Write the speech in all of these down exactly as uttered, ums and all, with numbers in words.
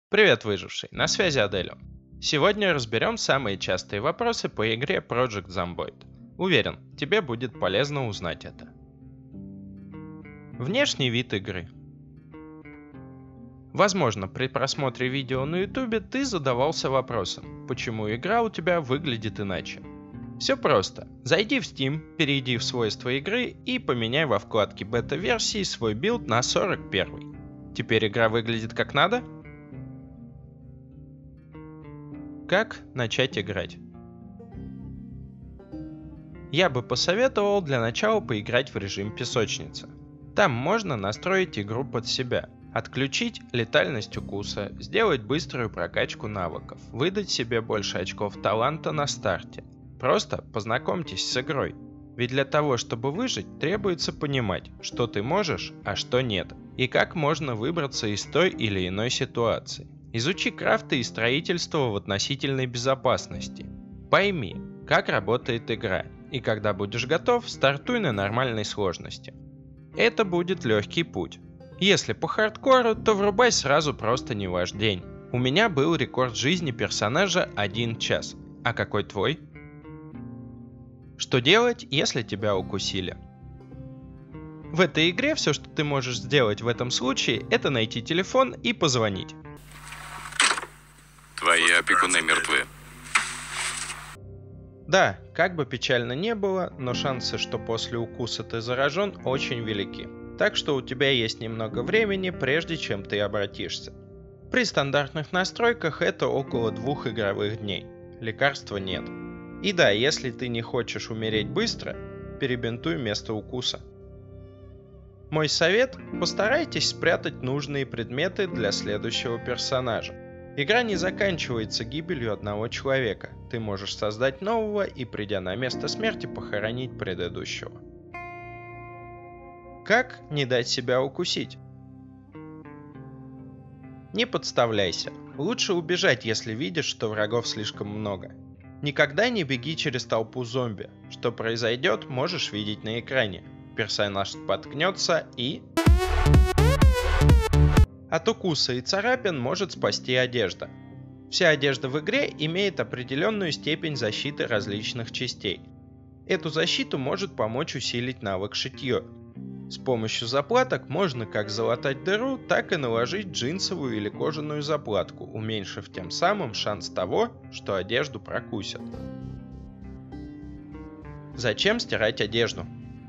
Привет, выживший! На связи Аделио. Сегодня разберем самые частые вопросы по игре Project Zomboid. Уверен, тебе будет полезно узнать это. Внешний вид игры. Возможно, при просмотре видео на ютубе ты задавался вопросом, почему игра у тебя выглядит иначе. Все просто. Зайди в Steam, перейди в свойства игры и поменяй во вкладке бета-версии свой билд на сорок первый. Теперь игра выглядит как надо? Как начать играть? Я бы посоветовал для начала поиграть в режим песочницы. Там можно настроить игру под себя, отключить летальность укуса, сделать быструю прокачку навыков, выдать себе больше очков таланта на старте. Просто познакомьтесь с игрой. Ведь для того, чтобы выжить, требуется понимать, что ты можешь, а что нет, и как можно выбраться из той или иной ситуации. Изучи крафты и строительство в относительной безопасности. Пойми, как работает игра, и когда будешь готов, стартуй на нормальной сложности. Это будет легкий путь. Если по хардкору, то врубай сразу просто не ваш день. У меня был рекорд жизни персонажа один час. А какой твой? Что делать, если тебя укусили? В этой игре все, что ты можешь сделать в этом случае, это найти телефон и позвонить. Твои опекуны мертвы. Да, как бы печально не было, но шансы, что после укуса ты заражен, очень велики. Так что у тебя есть немного времени, прежде чем ты обратишься. При стандартных настройках это около двух игровых дней. Лекарства нет. И да, если ты не хочешь умереть быстро, перебинтуй место укуса. Мой совет – постарайтесь спрятать нужные предметы для следующего персонажа. Игра не заканчивается гибелью одного человека. Ты можешь создать нового и, придя на место смерти, похоронить предыдущего. Как не дать себя укусить? Не подставляйся. Лучше убежать, если видишь, что врагов слишком много. Никогда не беги через толпу зомби. Что произойдет, можешь видеть на экране. Персонаж споткнется и... От укуса и царапин может спасти одежда. Вся одежда в игре имеет определенную степень защиты различных частей. Эту защиту может помочь усилить навык шитье. С помощью заплаток можно как залатать дыру, так и наложить джинсовую или кожаную заплатку, уменьшив тем самым шанс того, что одежду прокусят. Зачем стирать одежду?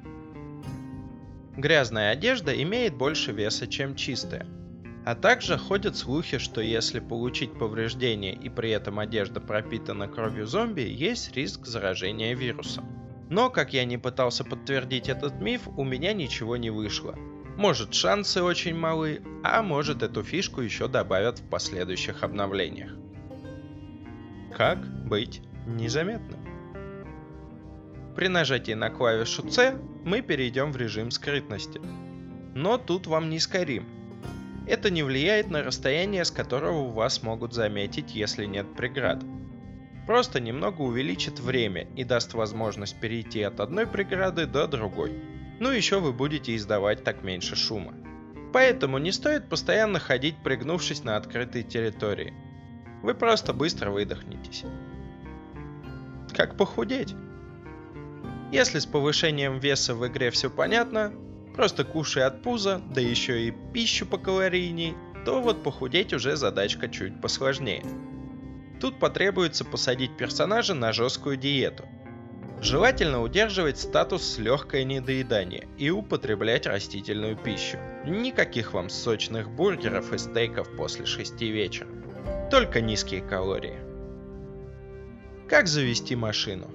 Грязная одежда имеет больше веса, чем чистая. А также ходят слухи, что если получить повреждение и при этом одежда пропитана кровью зомби, есть риск заражения вирусом. Но, как я не пытался подтвердить этот миф, у меня ничего не вышло. Может, шансы очень малы, а может, эту фишку еще добавят в последующих обновлениях. Как быть незаметным? При нажатии на клавишу С мы перейдем в режим скрытности. Но тут вам не Skyrim. Это не влияет на расстояние, с которого вас могут заметить, если нет преград. Просто немного увеличит время и даст возможность перейти от одной преграды до другой. Ну еще вы будете издавать так меньше шума. Поэтому не стоит постоянно ходить, пригнувшись на открытой территории. Вы просто быстро выдохнетесь. Как похудеть? Если с повышением веса в игре все понятно, просто кушай от пуза, да еще и пищу покалорийней, то вот похудеть уже задачка чуть посложнее. Тут потребуется посадить персонажа на жесткую диету. Желательно удерживать статус легкое недоедание и употреблять растительную пищу. Никаких вам сочных бургеров и стейков после шести вечера. Только низкие калории. Как завести машину?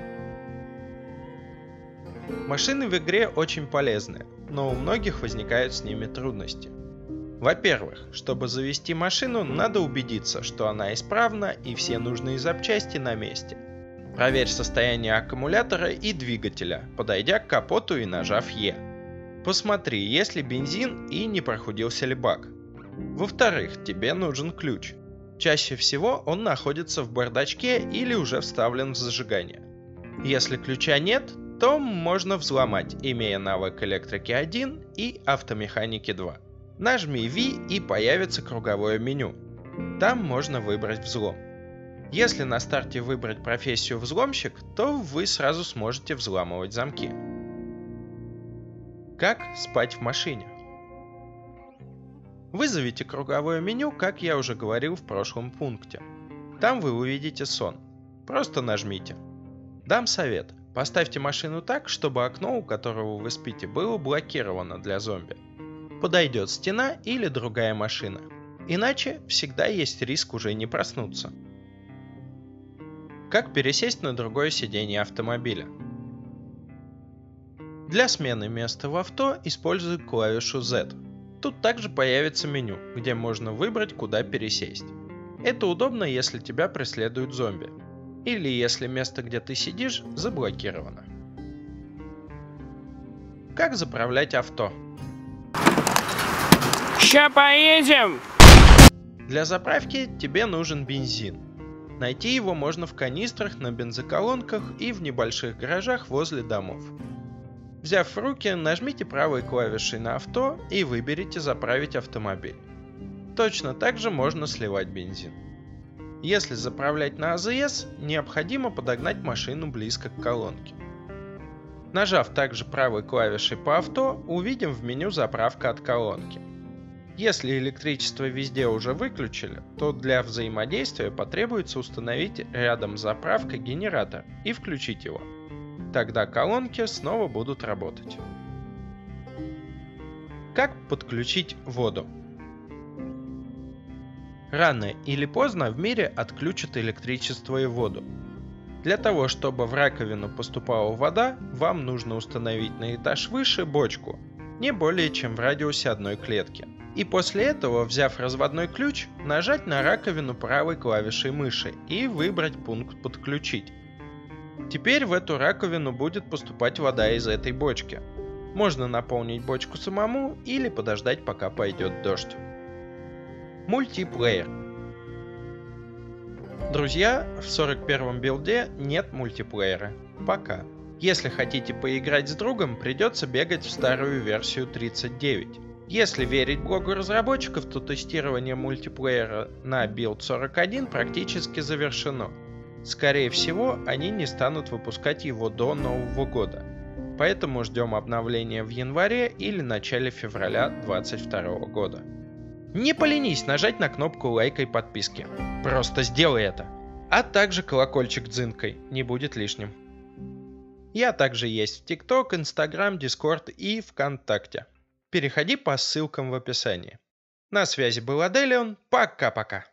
Машины в игре очень полезны, но у многих возникают с ними трудности. Во-первых, чтобы завести машину, надо убедиться, что она исправна и все нужные запчасти на месте. Проверь состояние аккумулятора и двигателя, подойдя к капоту и нажав Е. Посмотри, есть ли бензин и не прохудился ли бак. Во-вторых, тебе нужен ключ. Чаще всего он находится в бардачке или уже вставлен в зажигание. Если ключа нет, то можно взломать, имея навык электрики один и автомеханики два. Нажми V и появится круговое меню. Там можно выбрать взлом. Если на старте выбрать профессию взломщик, то вы сразу сможете взламывать замки. Как спать в машине? Вызовите круговое меню, как я уже говорил в прошлом пункте. Там вы увидите сон. Просто нажмите. Дам совет. Поставьте машину так, чтобы окно, у которого вы спите, было блокировано для зомби. Подойдет стена или другая машина. Иначе всегда есть риск уже не проснуться. Как пересесть на другое сиденье автомобиля? Для смены места в авто используй клавишу зет. Тут также появится меню, где можно выбрать, куда пересесть. Это удобно, если тебя преследуют зомби. Или если место, где ты сидишь, заблокировано. Как заправлять авто? Ща поедем! Для заправки тебе нужен бензин. Найти его можно в канистрах, на бензоколонках и в небольших гаражах возле домов. Взяв в руки, нажмите правой клавишей на авто и выберите «Заправить автомобиль». Точно так же можно сливать бензин. Если заправлять на АЗС, необходимо подогнать машину близко к колонке. Нажав также правой клавишей по авто, увидим в меню «Заправка от колонки». Если электричество везде уже выключили, то для взаимодействия потребуется установить рядом с заправкой генератор и включить его. Тогда колонки снова будут работать. Как подключить воду? Рано или поздно в мире отключат электричество и воду. Для того, чтобы в раковину поступала вода, вам нужно установить на этаж выше бочку, не более чем в радиусе одной клетки. И после этого, взяв разводной ключ, нажать на раковину правой клавишей мыши и выбрать пункт «Подключить». Теперь в эту раковину будет поступать вода из этой бочки. Можно наполнить бочку самому или подождать, пока пойдет дождь. Мультиплеер. Друзья, в сорок первом билде нет мультиплеера. Пока. Если хотите поиграть с другом, придется бегать в старую версию тридцать девять. Если верить блогу разработчиков, то тестирование мультиплеера на билд сорок один практически завершено. Скорее всего, они не станут выпускать его до Нового года. Поэтому ждем обновления в январе или начале февраля две тысячи двадцать второго года. Не поленись нажать на кнопку лайка и подписки. Просто сделай это. А также колокольчик дзынкой, не будет лишним. Я также есть в ТикТок, Инстаграм, Дискорд и ВКонтакте. Переходи по ссылкам в описании. На связи был Аделион. Пока-пока.